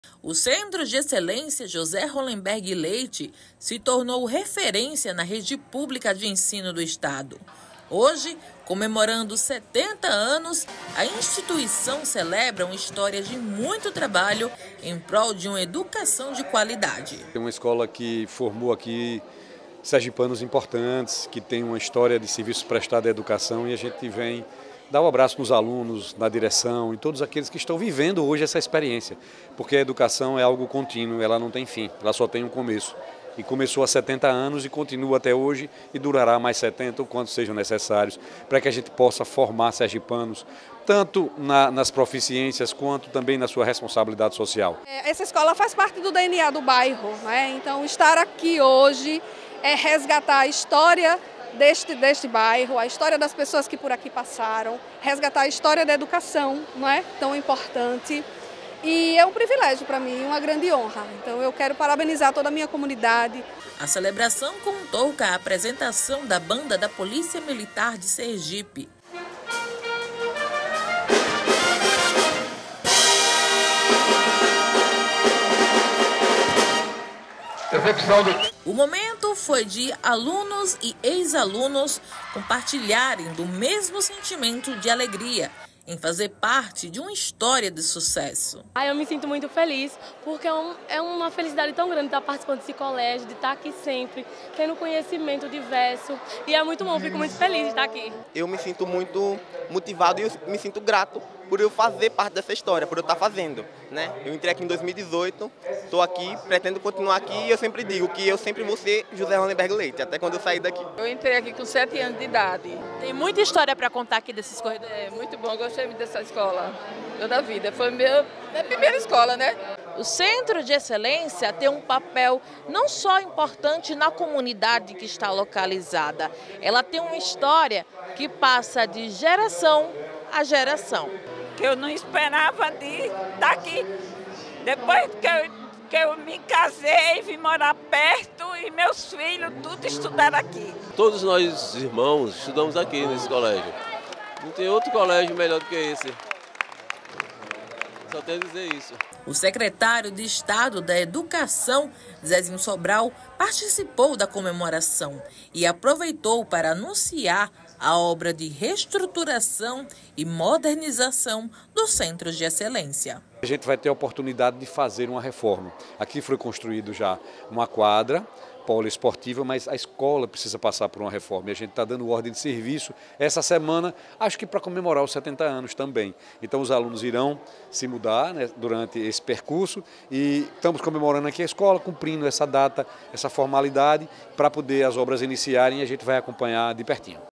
O Centro de Excelência José Hollenberg Leite se tornou referência na rede pública de ensino do Estado. Hoje, comemorando 70 anos, a instituição celebra uma história de muito trabalho em prol de uma educação de qualidade. É uma escola que formou aqui sergipanos importantes, que tem uma história de serviços prestados à educação, e a gente vem dar um abraço nos alunos, na direção e todos aqueles que estão vivendo hoje essa experiência, porque a educação é algo contínuo, ela não tem fim, ela só tem um começo. E começou há 70 anos e continua até hoje e durará mais 70, o quanto sejam necessários, para que a gente possa formar sergipanos, tanto nas proficiências quanto também na sua responsabilidade social. Essa escola faz parte do DNA do bairro, né? Então estar aqui hoje é resgatar a história deste bairro, a história das pessoas que por aqui passaram, resgatar a história da educação, não é? Tão importante. E é um privilégio para mim, uma grande honra. Então eu quero parabenizar toda a minha comunidade. A celebração contou com a apresentação da banda da Polícia Militar de Sergipe. O momento foi de alunos e ex-alunos compartilharem do mesmo sentimento de alegria em fazer parte de uma história de sucesso. Eu me sinto muito feliz, porque é uma felicidade tão grande estar participando desse colégio, de estar aqui sempre, tendo conhecimento diverso, e é muito bom, fico muito feliz de estar aqui. Eu me sinto muito motivado e eu me sinto grato por eu fazer parte dessa história, por eu estar fazendo, né? Eu entrei aqui em 2018, estou aqui, pretendo continuar aqui e eu sempre digo que eu sempre vou ser José Hollenberg Leite, até quando eu sair daqui. Eu entrei aqui com 7 anos de idade. Tem muita história para contar aqui desses corredores. É muito bom, gostei muito dessa escola, toda a vida. Foi minha primeira escola, né? O Centro de Excelência tem um papel não só importante na comunidade que está localizada, ela tem uma história que passa de geração a geração. Eu não esperava de estar aqui. Depois que eu me casei, vim morar perto e meus filhos tudo estudaram aqui. Todos nós irmãos estudamos aqui nesse colégio. Não tem outro colégio melhor do que esse. Só tenho a dizer isso. O secretário de Estado da Educação, Zezinho Sobral, participou da comemoração e aproveitou para anunciar a obra de reestruturação e modernização do Centro de Excelência. A gente vai ter a oportunidade de fazer uma reforma. Aqui foi construído já uma quadra poliesportiva, mas a escola precisa passar por uma reforma e a gente está dando ordem de serviço essa semana, acho que para comemorar os 70 anos também. Então os alunos irão se mudar, né, durante esse percurso e estamos comemorando aqui a escola, cumprindo essa data, essa formalidade, para poder as obras iniciarem e a gente vai acompanhar de pertinho.